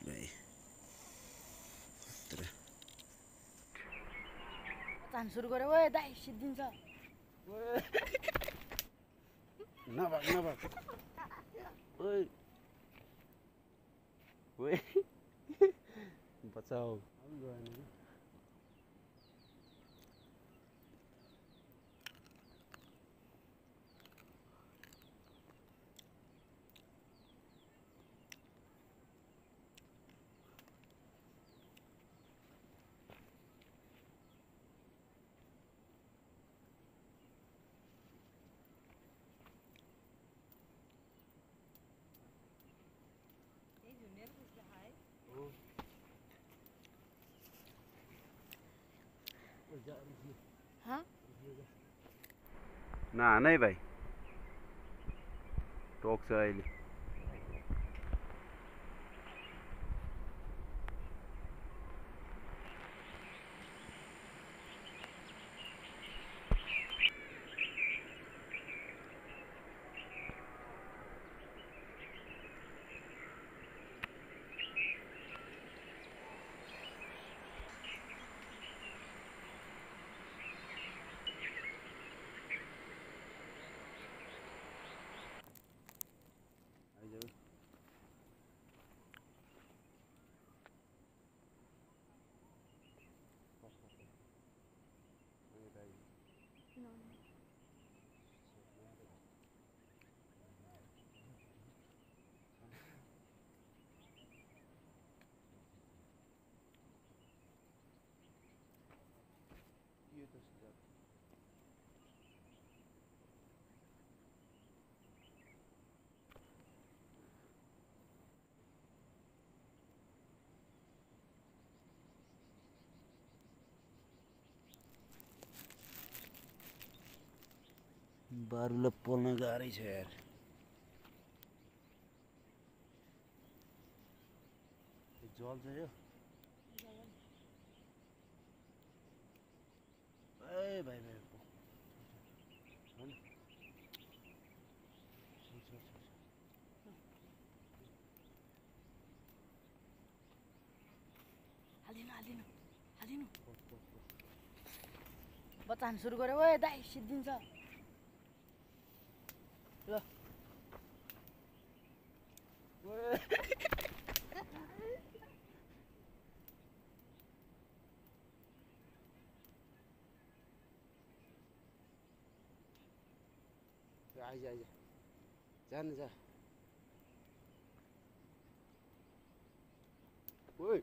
भाइ तान सुरु गरे ओए दाइ सिद्धिन्छ नभाग नभाग ओए ओए बचाऊ नहान है भाइ टोक्छ अहिले बारुले पोल्न गाह्रै छ यार जल्छ यो ए भाइ भाइ हालिनु बचान सुरु गरे ओए दाइ सिद्धिन्छ ल आइज आइज जानु जा ओइ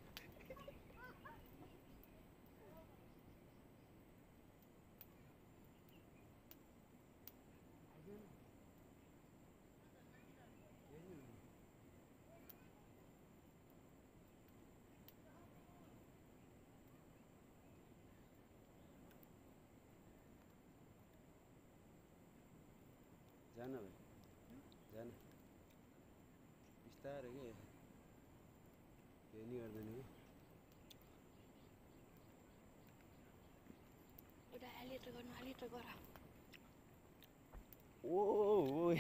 जान भाइ जान बिस्तारै के केही नि गर्दैन कि एउटा आलित्र गर्नु आलित्र गर ओ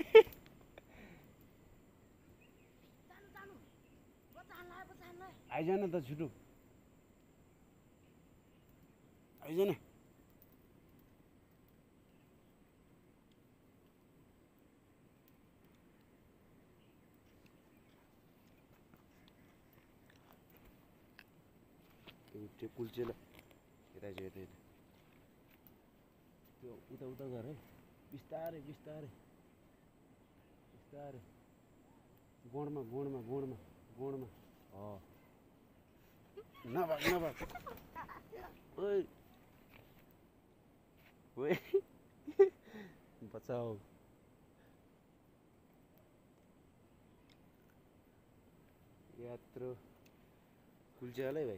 जानु बचान आइज न त छिटो आइज न त्यो कुल्चेल यता चाहिँ यता यता त्यो उता उता गर है बिस्तारै बिस्तारै बिस्तारै गोडमा गोडमा गोडमा गोडमा नभाग नभाग ओइ ओइ बचाऊ यत्रो कुल्च्या है भाइ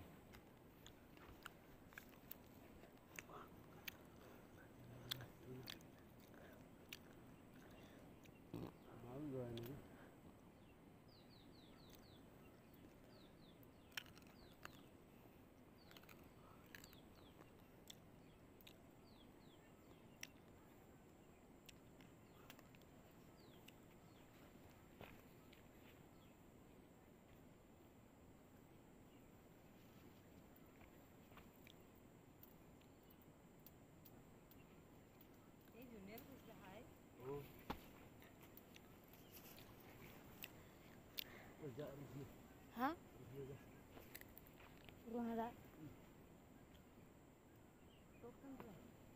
Hả? Gua ada. Token tu.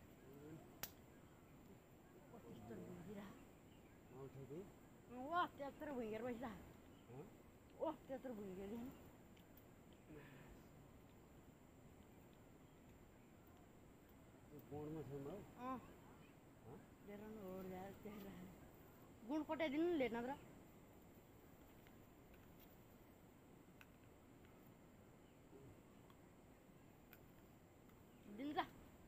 What is terbuka dah? Wah, dia terbuka dah. Wah, dia terbuka dah. गुण पठाइदिनु नि लेट नत्र दिन्छ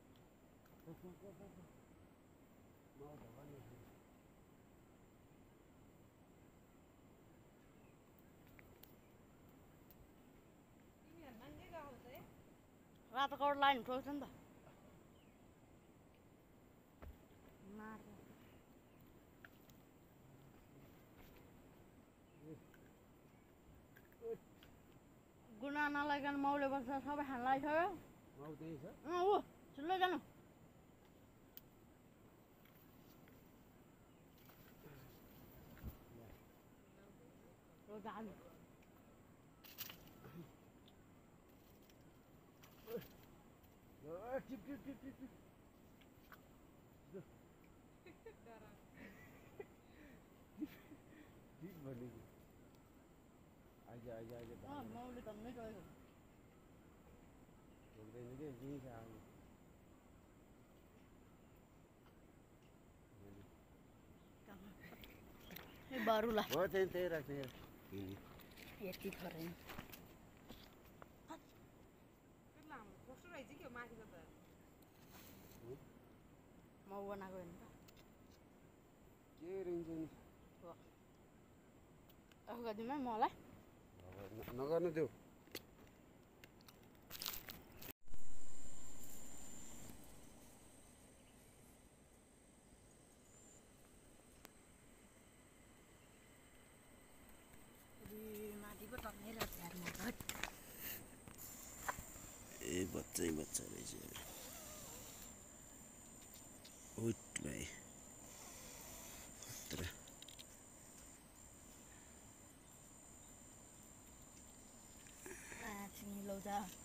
रातो कौड लाइन ठोक्छ नि त गुना नलाइकन माउले बस्छ सबै खान लागिसक्यो माउ त्यही छ ऊ छिल्लो जानु जानु टिप टिप टिप टिप टिप टिप भनेको आइज आइज आइज माउले धन्नै गयो ढोक्दैन के यहीँ छ आउनु बारुला हो त्यही राख्छ यति थोरै माउ बनाएको होइन त के रहन्छ नि आफू गरिदिनु मलाई नगर्नु त्यो माथिको टन्नै रहेछ यार म ए बच्चै बच्चा रहेछ उठलाई चिनी लौजा